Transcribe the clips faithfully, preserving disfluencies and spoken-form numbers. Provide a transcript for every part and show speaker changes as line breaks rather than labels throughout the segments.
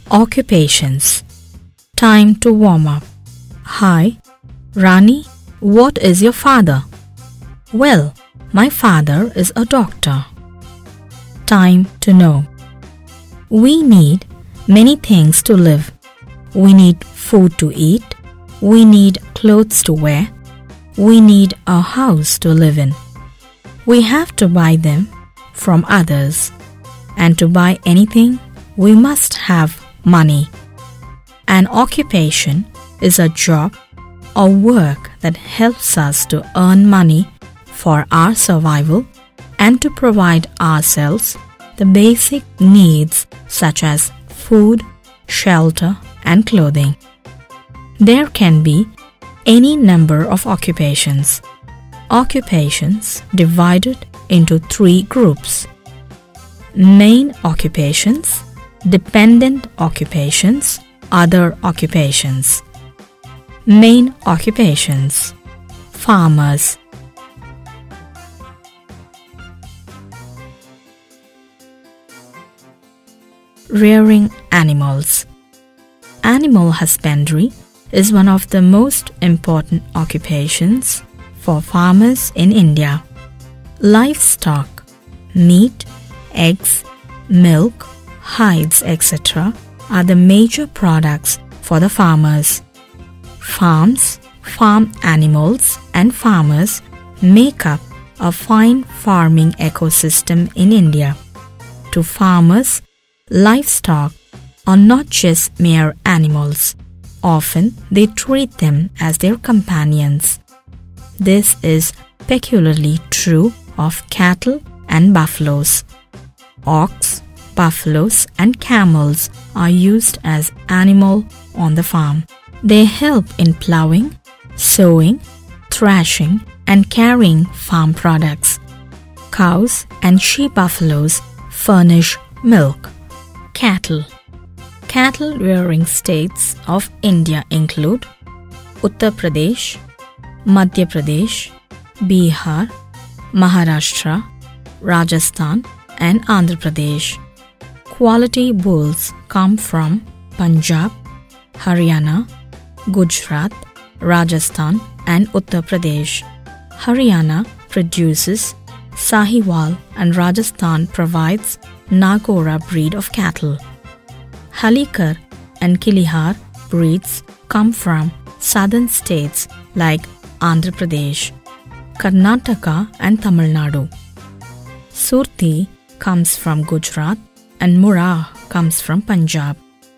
Occupations. Time to warm up. Hi, Rani, what is your father? Well, my father is a doctor. Time to know. We need many things to live. We need food to eat. We need clothes to wear. We need a house to live in. We have to buy them from others. And to buy anything, we must have money. An occupation is a job or work that helps us to earn money for our survival and to provide ourselves the basic needs such as food, shelter, and clothing. There can be any number of occupations. Occupations divided into three groups: main occupations, dependent occupations, other occupations. Main occupations. Farmers. Rearing animals. Animal husbandry is one of the most important occupations for farmers in India. Livestock, meat, eggs, milk, hides, et cetera are the major products for the farmers. Farms, farm animals, and farmers make up a fine farming ecosystem in India. To farmers, livestock are not just mere animals. Often they treat them as their companions. This is peculiarly true of cattle and buffaloes. Ox, buffaloes, and camels are used as animals on the farm. They help in plowing, sowing, thrashing, and carrying farm products. Cows and she-buffaloes furnish milk. Cattle. Cattle-rearing states of India include Uttar Pradesh, Madhya Pradesh, Bihar, Maharashtra, Rajasthan, and Andhra Pradesh. Quality bulls come from Punjab, Haryana, Gujarat, Rajasthan, and Uttar Pradesh. Haryana produces Sahiwal and Rajasthan provides Nagora breed of cattle. Halikar and Kilihar breeds come from southern states like Andhra Pradesh, Karnataka, and Tamil Nadu. Surti comes from Gujarat and Murrah comes from Punjab.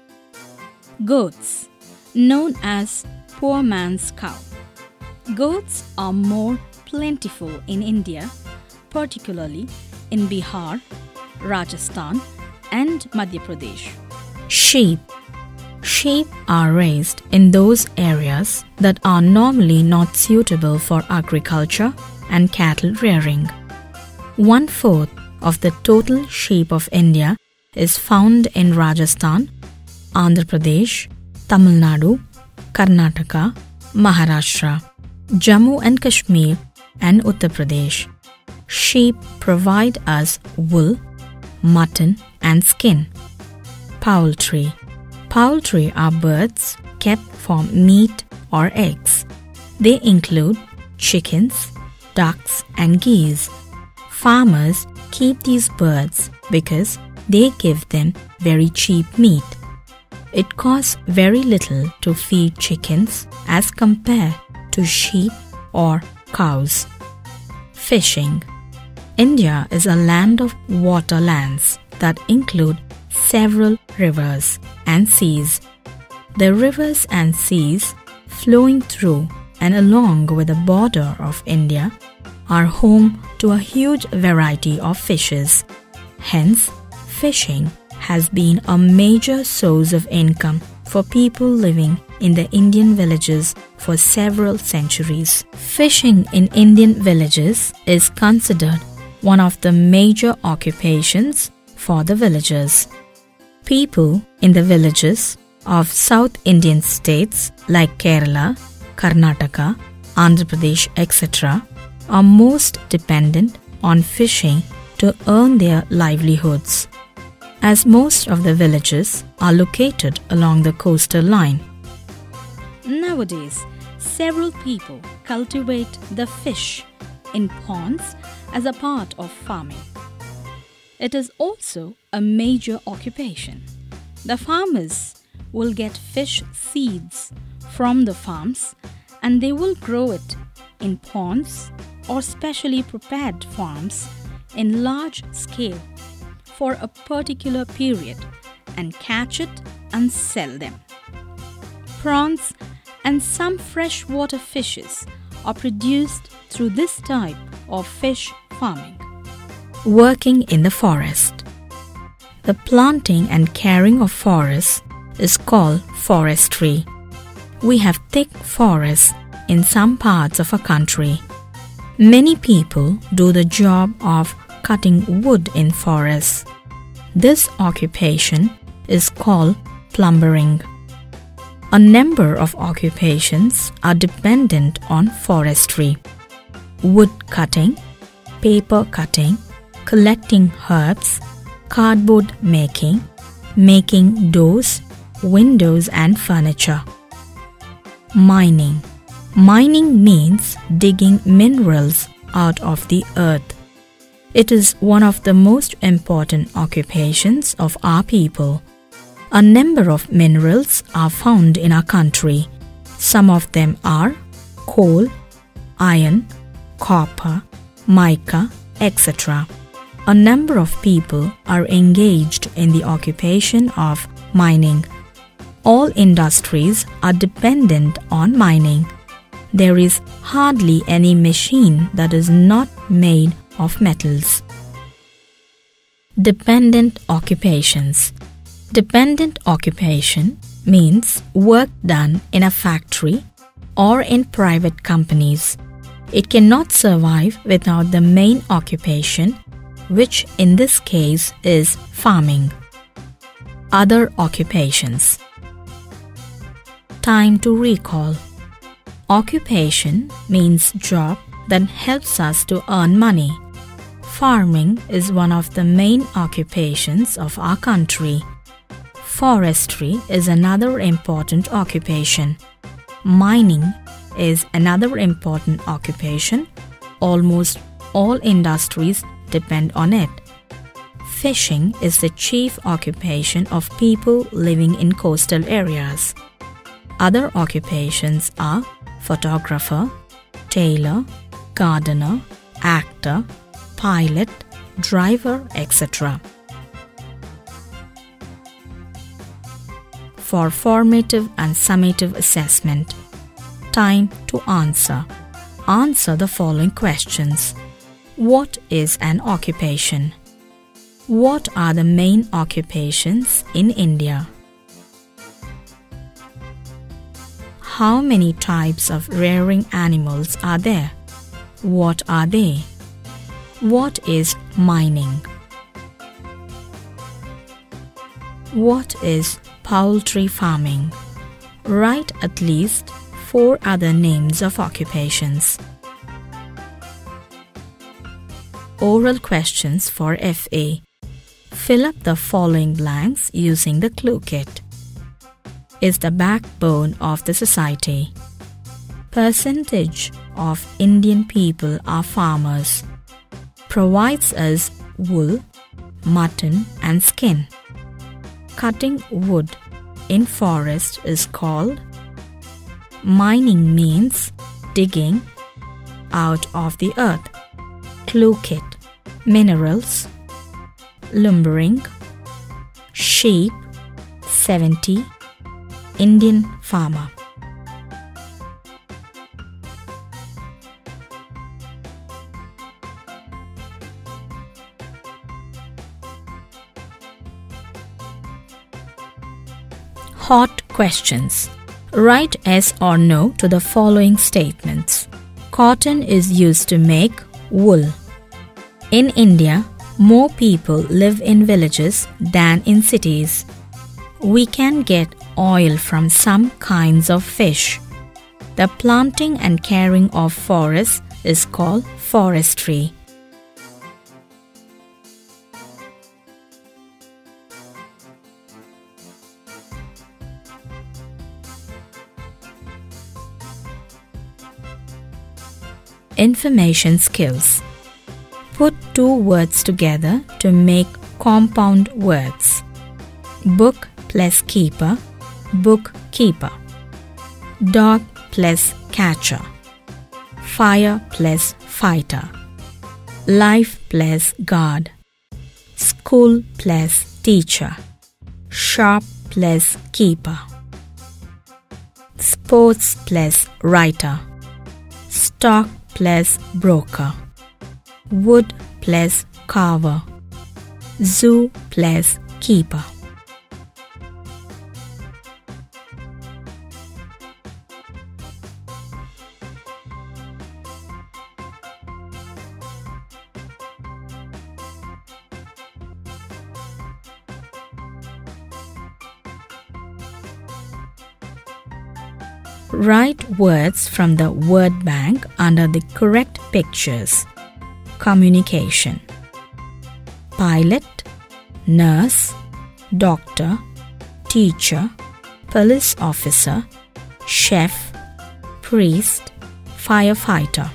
Goats, known as poor man's cow. Goats are more plentiful in India, particularly in Bihar, Rajasthan, and Madhya Pradesh.
Sheep. Sheep are raised in those areas that are normally not suitable for agriculture and cattle rearing. One-fourth of the total sheep of India is found in Rajasthan, Andhra Pradesh, Tamil Nadu, Karnataka, Maharashtra, Jammu and Kashmir, and Uttar Pradesh. Sheep provide us wool, mutton, and skin. Poultry. Poultry are birds kept for meat or eggs. They include chickens, ducks, and geese. Farmers keep these birds because they give them very cheap meat. It costs very little to feed chickens as compared to sheep or cows. Fishing. India is a land of waterlands that include several rivers and seas. The rivers and seas flowing through and along with the border of India are home to a huge variety of fishes. Hence, fishing has been a major source of income for people living in the Indian villages for several centuries. Fishing in Indian villages is considered one of the major occupations for the villagers. People in the villages of South Indian states like Kerala, Karnataka, Andhra Pradesh, et cetera are most dependent on fishing to earn their livelihoods. as most of the villages are located along the coastal line.
Nowadays, several people cultivate the fish in ponds as a part of farming. It is also a major occupation. The farmers will get fish seeds from the farms and they will grow it in ponds or specially prepared farms in large scale for a particular period and catch it and sell them. Prawns and some freshwater fishes are produced through this type of fish farming.
Working in the forest. The planting and caring of forests is called forestry. We have thick forests in some parts of our country. Many people do the job of cutting wood in forests. This occupation is called plumbering. A number of occupations are dependent on forestry: wood cutting, paper cutting, collecting herbs, cardboard making, making doors, windows and furniture. Mining. Mining means digging minerals out of the earth. It is one of the most important occupations of our people. A number of minerals are found in our country. Some of them are coal, iron, copper, mica, et cetera. A number of people are engaged in the occupation of mining. All industries are dependent on mining. There is hardly any machine that is not made of metals. Dependent occupations. Dependent occupation means work done in a factory or in private companies. It cannot survive without the main occupation, which in this case is farming. Other occupations. Time to recall. Occupation means job that helps us to earn money. Farming is one of the main occupations of our country. Forestry is another important occupation. Mining is another important occupation. Almost all industries depend on it. Fishing is the chief occupation of people living in coastal areas. Other occupations are photographer, tailor, gardener, actor, pilot, driver, et cetera. For formative and summative assessment, time to answer. Answer the following questions. What is an occupation? What are the main occupations in India? How many types of rearing animals are there? What are they? What is mining? What is poultry farming? Write at least four other names of occupations. Oral questions for F A. Fill up the following blanks using the clue kit. Is the backbone of the society. Percentage of Indian people are farmers. Provides us wool, mutton and skin. Cutting wood in forest is called. Mining means digging out of the earth. Clue kit. Minerals. Lumbering. Sheep. seventy. Indian farmer. Hot questions. Write yes or no to the following statements. Cotton is used to make wool. In India, more people live in villages than in cities. We can get oil from some kinds of fish. The planting and caring of forests is called forestry. Information skills. Put two words together to make compound words. Book plus keeper, bookkeeper. Dog plus catcher. Fire plus fighter. Life plus guard. School plus teacher. Shop plus keeper. Sports plus writer. Stock plus broker. Wood plus carver. Zoo plus keeper. Write words from the word bank under the correct pictures. Communication. Pilot, nurse, doctor, teacher, police officer, chef, priest, firefighter.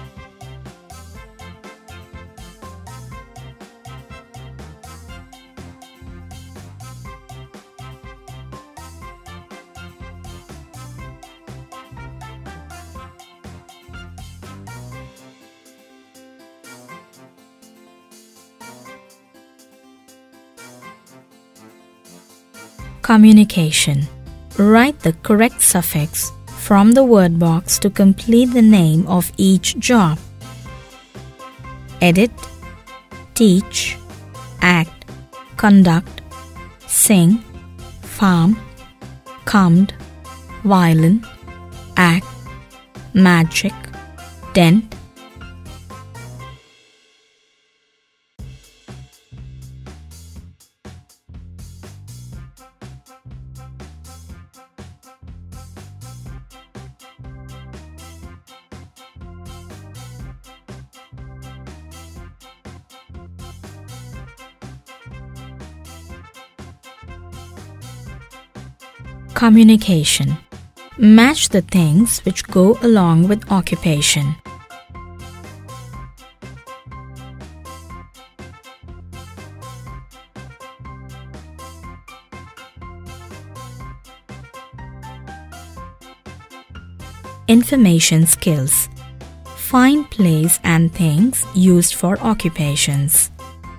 Communication. Write the correct suffix from the word box to complete the name of each job. Edit, teach, act, conduct, sing, farm, comed, violin, act, magic, dent. Communication. Match the things which go along with occupation. Information skills. Find place and things used for occupations.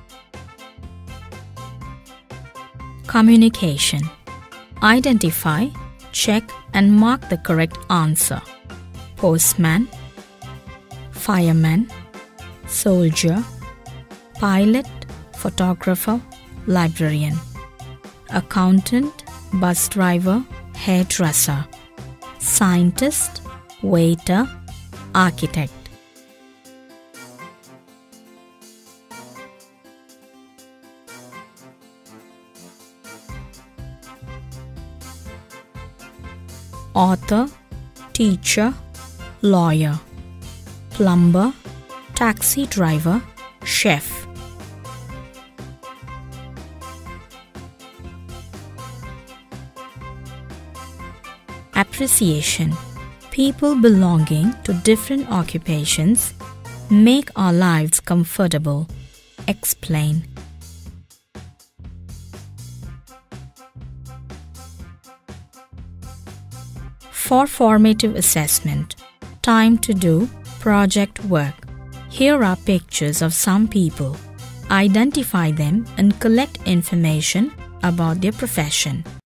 Communication. Identify, check and mark the correct answer. Postman, fireman, soldier, pilot, photographer, librarian. Accountant, bus driver, hairdresser. Scientist, waiter, architect. Author, teacher, lawyer. Plumber, taxi driver, chef. Appreciation. People belonging to different occupations make our lives comfortable. Explain. For formative assessment, time to do project work. Here are pictures of some people. Identify them and collect information about their profession.